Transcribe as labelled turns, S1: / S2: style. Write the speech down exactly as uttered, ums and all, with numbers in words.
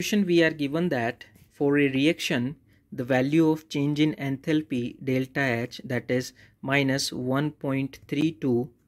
S1: We are given that for a reaction, the value of change in enthalpy delta H, that is minus one point three two